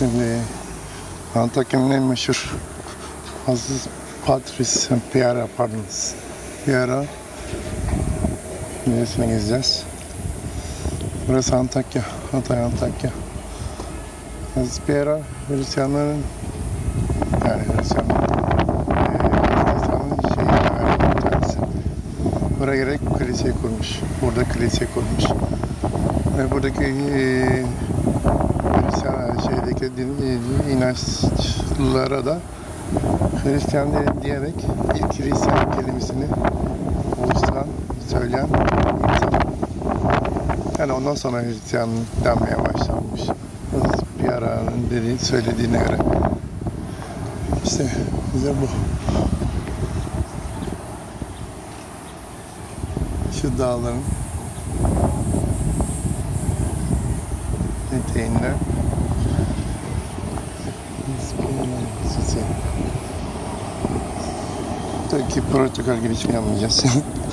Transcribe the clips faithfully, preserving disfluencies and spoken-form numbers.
Şimdi Antakya'nın en meşhur Aziz Patrice Piera pardon. Piera Müzesi'ne gezeceğiz. Burası Antakya, Hatay Antakya. Aziz Piera Hristiyanların yani Hristiyanların Hristiyanların şeyi bir tanesi. Buraya gerek kilise kurmuş. Burada kilise kurmuş. Ve buradaki e, Hristiyan şeydeki din, inançlılara da Hristiyan diyerek ilk Hristiyan kelimesini oluşturan, söyleyen insan. Yani ondan sonra Hristiyan denmeye başlanmış. Aziz Piera'nın dediği, söylediğine göre. İşte bize bu. Şu dağların eteğinde tabii ki protokol girişimi yapmayacağız.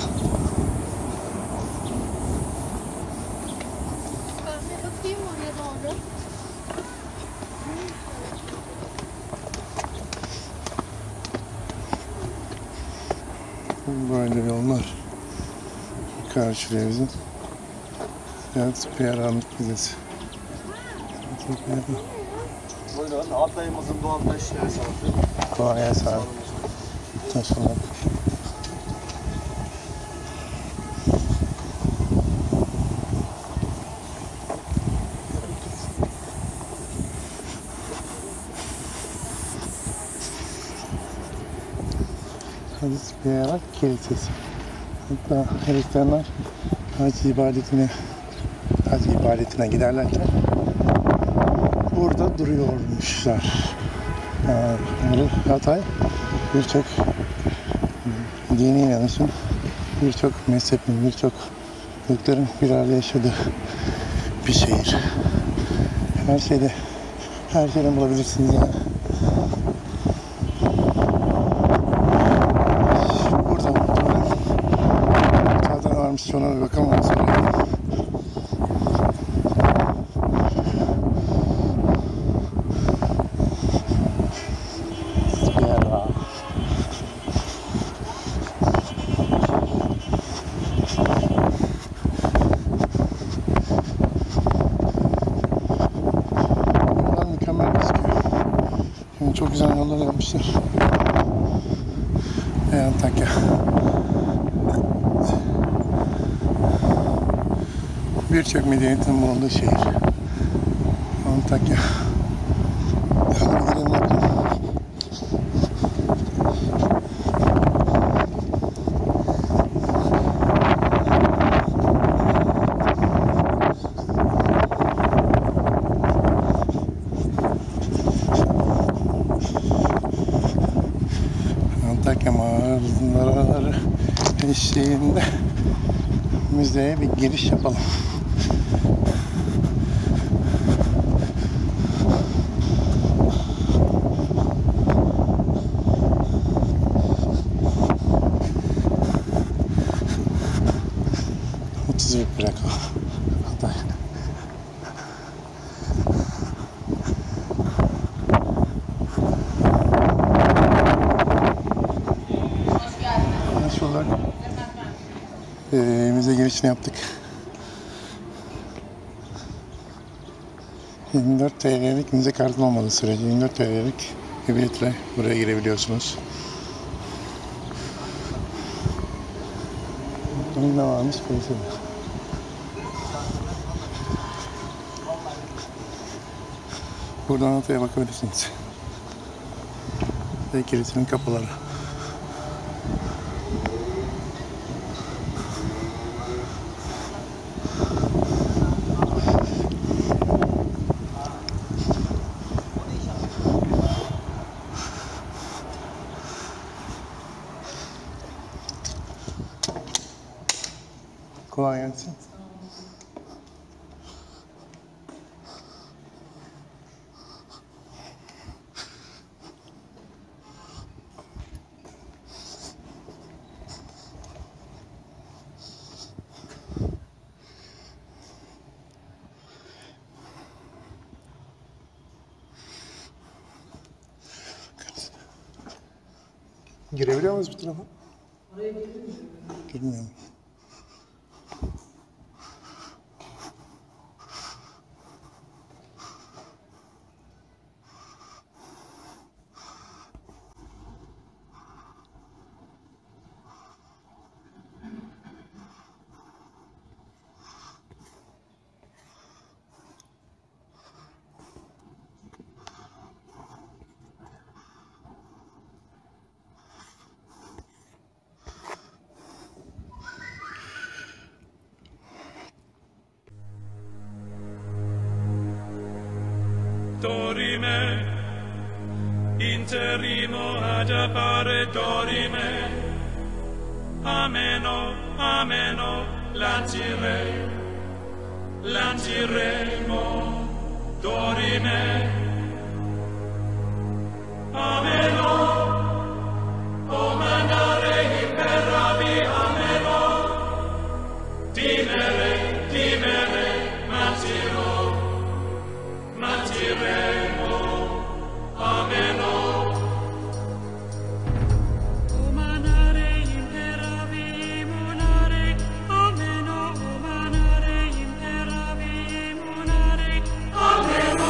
Böyle yollar. Karşılıyor bizi. Evet, Piera'nın Müzesi. Buyurun, Hatay'ımızın doğal taşları sanatı. Doğaya sahip. Taşlar. Aziz Piera Kilisesi. Hatta Hristiyanlar hac ibadetine hac ibadetine giderlerken burada duruyormuşlar. Yani Hatay birçok dini inanışın, birçok mezhebin, birçok ırkların bir arada yaşadığı bir şehir. Her şeyde, her şeyden bulabilirsiniz yani. Burada muhtemelen zaten varmış, sonra bir bakalım. Çok güzel yollar yapmışlar. Ve Antakya. Birçok medeniyetin bulunduğu şehir. Antakya. Hadi gidelim bakalım. Antakya mağaraları eşliğinde müzeye bir giriş yapalım. otuz bir plaka. Hatay. Olarak e, müze girişini yaptık. yirmi dört T L'lik müze kartı olmadığı sürece yirmi dört T L'lik bir biletle buraya girebiliyorsunuz. Bunun ne varmış? Birisi. Buradan Hatay'a bakabilirsiniz. Ve kilisinin kapıları. Kolay gelsin. Girebiliyor muyuz bu tarafa? Girmiyorum. Dorime, interrimo ad appare dorime, ameno, ameno, lancire, lanciremo, dorime, ameno, o mandare imperavi, ameno, timere, timere, manciro, mantiremo, ameno. Umanare imperavi, munare, ameno, umanare imperavi, munare, ameno,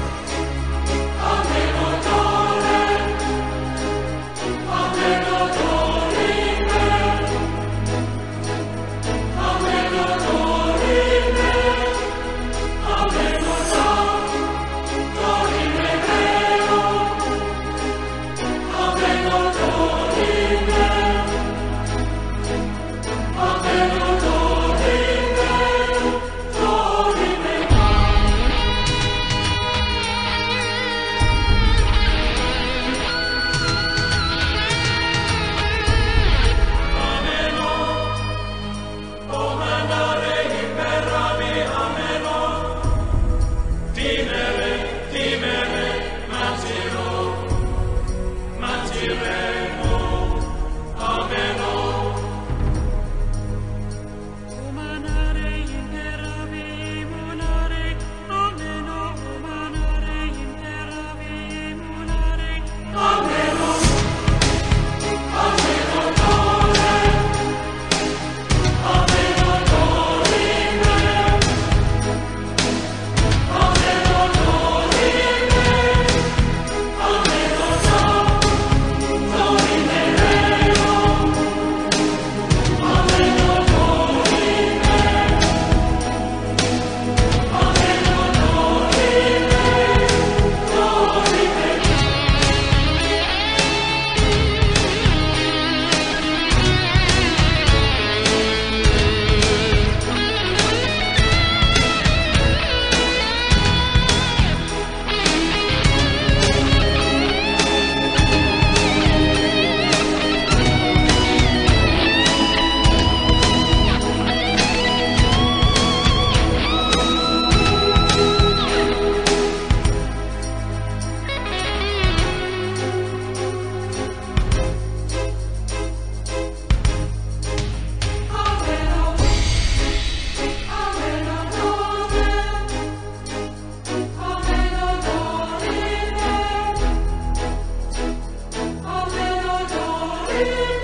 ameno dore, ameno dorime, ameno dorime, ameno dore. Thank you.